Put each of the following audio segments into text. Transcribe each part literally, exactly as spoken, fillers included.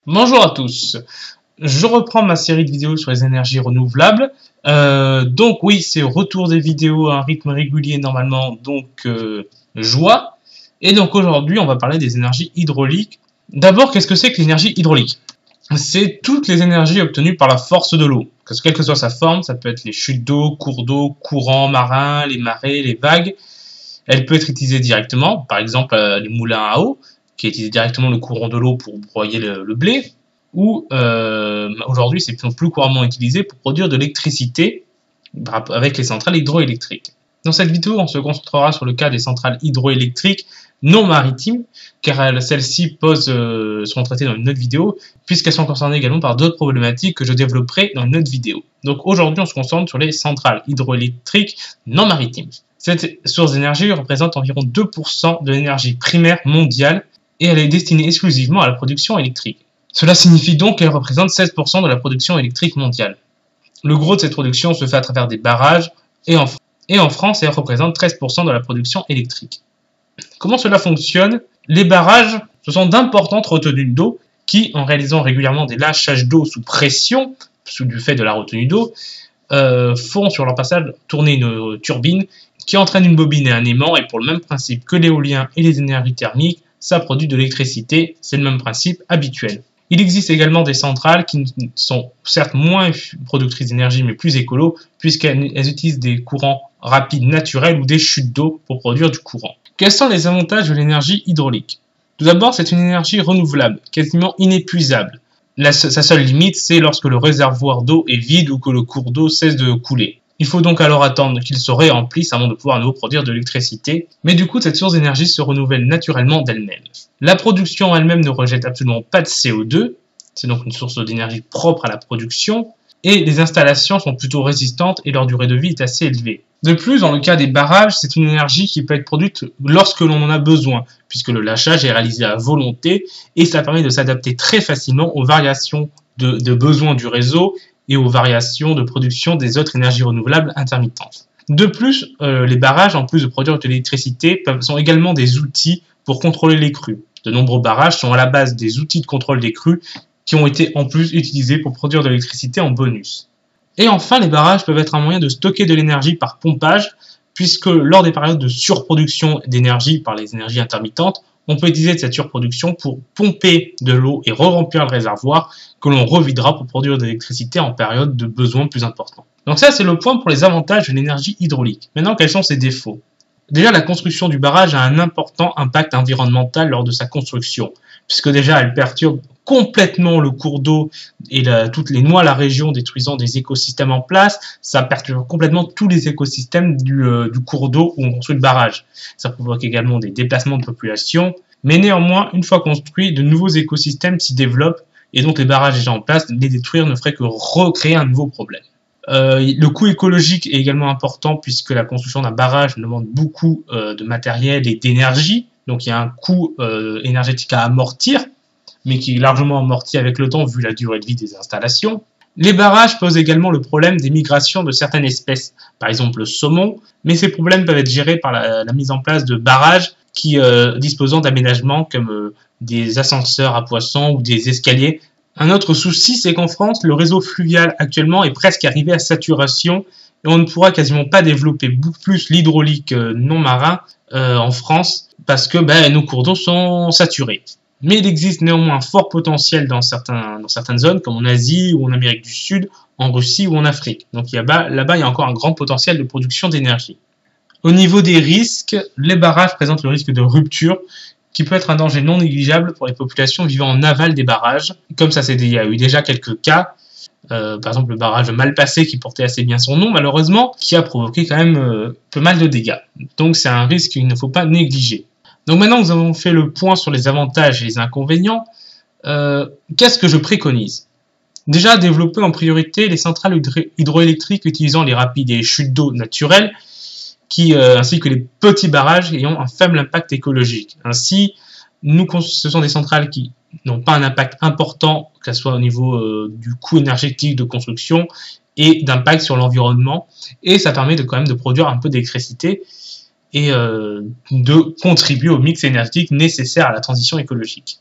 Bonjour à tous, je reprends ma série de vidéos sur les énergies renouvelables. Euh, donc oui, c'est retour des vidéos à un rythme régulier normalement, donc euh, joie. Et donc aujourd'hui, on va parler des énergies hydrauliques. D'abord, qu'est-ce que c'est que l'énergie hydraulique? C'est toutes les énergies obtenues par la force de l'eau. Quelle que soit sa forme, ça peut être les chutes d'eau, cours d'eau, courants marins, les marées, les vagues. Elle peut être utilisée directement, par exemple euh, les moulins à eau, qui utilisent directement le courant de l'eau pour broyer le, le blé, ou euh, aujourd'hui c'est plus couramment utilisé pour produire de l'électricité avec les centrales hydroélectriques. Dans cette vidéo, on se concentrera sur le cas des centrales hydroélectriques non maritimes, car celles-ci euh, seront traitées dans une autre vidéo, puisqu'elles sont concernées également par d'autres problématiques que je développerai dans une autre vidéo. Donc aujourd'hui, on se concentre sur les centrales hydroélectriques non maritimes. Cette source d'énergie représente environ deux pour cent de l'énergie primaire mondiale, et elle est destinée exclusivement à la production électrique. Cela signifie donc qu'elle représente seize pour cent de la production électrique mondiale. Le gros de cette production se fait à travers des barrages, et en, et en France, elle représente treize pour cent de la production électrique. Comment cela fonctionne? Les barrages, ce sont d'importantes retenues d'eau qui, en réalisant régulièrement des lâchages d'eau sous pression, sous du fait de la retenue d'eau, euh, font sur leur passage tourner une turbine qui entraîne une bobine et un aimant, et pour le même principe que l'éolien et les énergies thermiques, ça produit de l'électricité, c'est le même principe habituel. Il existe également des centrales qui sont certes moins productrices d'énergie mais plus écolo, puisqu'elles utilisent des courants rapides naturels ou des chutes d'eau pour produire du courant. Quels sont les avantages de l'énergie hydraulique? Tout d'abord, c'est une énergie renouvelable, quasiment inépuisable. La, sa seule limite, c'est lorsque le réservoir d'eau est vide ou que le cours d'eau cesse de couler. Il faut donc alors attendre qu'il se réemplisse avant de pouvoir à nouveau produire de l'électricité, mais du coup cette source d'énergie se renouvelle naturellement d'elle-même. La production elle-même ne rejette absolument pas de C O deux, c'est donc une source d'énergie propre à la production, et les installations sont plutôt résistantes et leur durée de vie est assez élevée. De plus, dans le cas des barrages, c'est une énergie qui peut être produite lorsque l'on en a besoin, puisque le lâchage est réalisé à volonté, et ça permet de s'adapter très facilement aux variations de, de besoins du réseau, et aux variations de production des autres énergies renouvelables intermittentes. De plus, euh, les barrages, en plus de produire de l'électricité, sont également des outils pour contrôler les crues. De nombreux barrages sont à la base des outils de contrôle des crues qui ont été en plus utilisés pour produire de l'électricité en bonus. Et enfin, les barrages peuvent être un moyen de stocker de l'énergie par pompage, puisque lors des périodes de surproduction d'énergie par les énergies intermittentes, on peut utiliser cette surproduction pour pomper de l'eau et re-remplir le réservoir que l'on revidera pour produire de l'électricité en période de besoin plus important. Donc ça, c'est le point pour les avantages de l'énergie hydraulique. Maintenant, quels sont ses défauts? Déjà, la construction du barrage a un important impact environnemental lors de sa construction, puisque déjà, elle perturbe complètement le cours d'eau et la, toutes les noix la région, détruisant des écosystèmes en place. Ça perturbe complètement tous les écosystèmes du, euh, du cours d'eau où on construit le barrage. Ça provoque également des déplacements de population. Mais néanmoins, une fois construit, de nouveaux écosystèmes s'y développent et donc les barrages déjà en place, les détruire ne ferait que recréer un nouveau problème. Euh, le coût écologique est également important puisque la construction d'un barrage demande beaucoup euh, de matériel et d'énergie. Donc il y a un coût euh, énergétique à amortir, mais qui est largement amorti avec le temps vu la durée de vie des installations. Les barrages posent également le problème des migrations de certaines espèces, par exemple le saumon, mais ces problèmes peuvent être gérés par la, la mise en place de barrages qui euh, disposant d'aménagements comme euh, des ascenseurs à poissons ou des escaliers. Un autre souci, c'est qu'en France, le réseau fluvial actuellement est presque arrivé à saturation et on ne pourra quasiment pas développer beaucoup plus l'hydraulique euh, non marin euh, en France parce que ben, nos cours d'eau sont saturés. Mais il existe néanmoins un fort potentiel dans, certains, dans certaines zones, comme en Asie ou en Amérique du Sud, en Russie ou en Afrique. Donc là-bas, il y a encore un grand potentiel de production d'énergie. Au niveau des risques, les barrages présentent le risque de rupture, qui peut être un danger non négligeable pour les populations vivant en aval des barrages. Comme ça, il y a eu déjà quelques cas, euh, par exemple le barrage de Malpasset qui portait assez bien son nom, malheureusement, qui a provoqué quand même euh, peu mal de dégâts. Donc c'est un risque qu'il ne faut pas négliger. Donc maintenant que nous avons fait le point sur les avantages et les inconvénients, euh, qu'est-ce que je préconise? Déjà, développer en priorité les centrales hydroélectriques utilisant les rapides et les chutes d'eau naturelles, qui, euh, ainsi que les petits barrages ayant un faible impact écologique. Ainsi, nous, ce sont des centrales qui n'ont pas un impact important, que ce soit au niveau euh, du coût énergétique de construction et d'impact sur l'environnement, et ça permet de quand même de produire un peu d'électricité et euh, de contribuer au mix énergétique nécessaire à la transition écologique.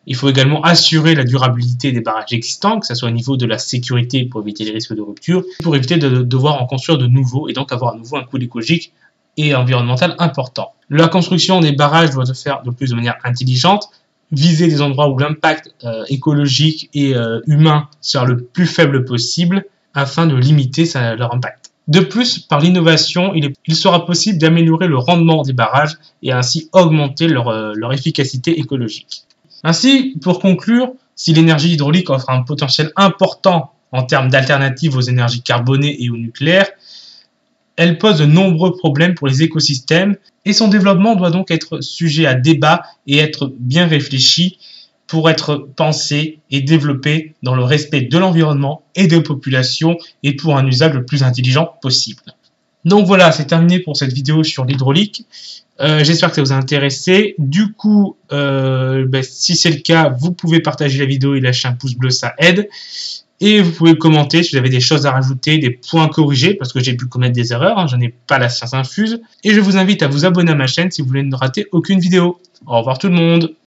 Il faut également assurer la durabilité des barrages existants, que ce soit au niveau de la sécurité pour éviter les risques de rupture, pour éviter de devoir en construire de nouveaux et donc avoir à nouveau un coût écologique et environnemental important. La construction des barrages doit se faire de plus de manière intelligente, viser des endroits où l'impact euh, écologique et euh, humain sera le plus faible possible afin de limiter sa, leur impact. De plus, par l'innovation, il, est, il sera possible d'améliorer le rendement des barrages et ainsi augmenter leur, euh, leur efficacité écologique. Ainsi, pour conclure, si l'énergie hydraulique offre un potentiel important en termes d'alternatives aux énergies carbonées et au nucléaire, elle pose de nombreux problèmes pour les écosystèmes et son développement doit donc être sujet à débat et être bien réfléchi pour être pensé et développé dans le respect de l'environnement et des populations et pour un usage le plus intelligent possible. Donc voilà, c'est terminé pour cette vidéo sur l'hydraulique. Euh, J'espère que ça vous a intéressé. Du coup, euh, ben, si c'est le cas, vous pouvez partager la vidéo et lâcher un pouce bleu, ça aide. Et vous pouvez commenter si vous avez des choses à rajouter, des points corrigés, parce que j'ai pu commettre des erreurs, hein, je n'ai pas la science infuse. Et je vous invite à vous abonner à ma chaîne si vous voulez ne rater aucune vidéo. Au revoir tout le monde.